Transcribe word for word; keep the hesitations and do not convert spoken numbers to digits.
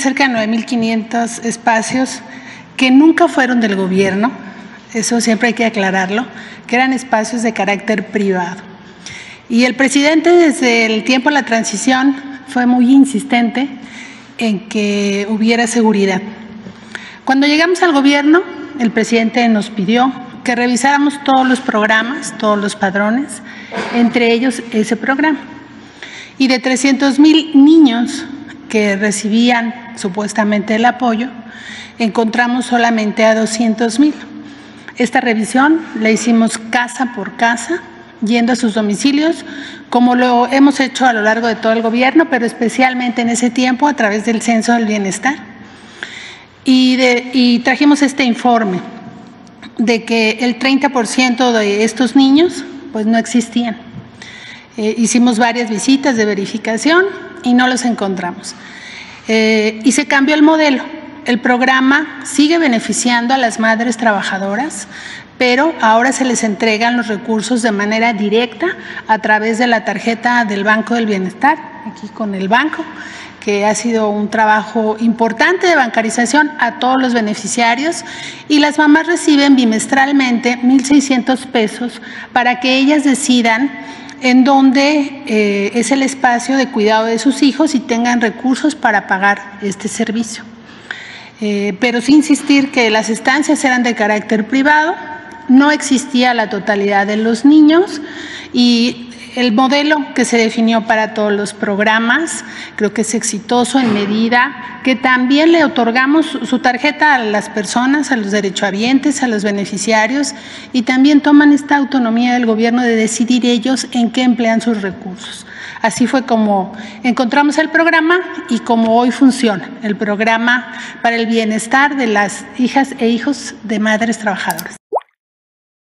cerca de nueve mil quinientos espacios que nunca fueron del gobierno, eso siempre hay que aclararlo, que eran espacios de carácter privado. Y el presidente desde el tiempo de la transición fue muy insistente en que hubiera seguridad. Cuando llegamos al gobierno, el presidente nos pidió que revisáramos todos los programas, todos los padrones, entre ellos ese programa. Y de trescientos mil niños que recibían supuestamente el apoyo, encontramos solamente a doscientos mil. Esta revisión la hicimos casa por casa, yendo a sus domicilios, como lo hemos hecho a lo largo de todo el gobierno, pero especialmente en ese tiempo a través del Censo del Bienestar. Y, de, y trajimos este informe de que el treinta por ciento de estos niños pues no existían. Eh, hicimos varias visitas de verificación y no los encontramos. Eh, y se cambió el modelo. El programa sigue beneficiando a las madres trabajadoras, pero ahora se les entregan los recursos de manera directa a través de la tarjeta del Banco del Bienestar, aquí con el banco, que ha sido un trabajo importante de bancarización a todos los beneficiarios, y las mamás reciben bimestralmente mil seiscientos pesos para que ellas decidan en dónde eh, es el espacio de cuidado de sus hijos y tengan recursos para pagar este servicio. Eh, pero sin insistir que las estancias eran de carácter privado, no existía la totalidad de los niños y el modelo que se definió para todos los programas creo que es exitoso en medida que también le otorgamos su tarjeta a las personas, a los derechohabientes, a los beneficiarios, y también toman esta autonomía del gobierno de decidir ellos en qué emplean sus recursos. Así fue como encontramos el programa y como hoy funciona, el programa para el bienestar de las hijas e hijos de madres trabajadoras.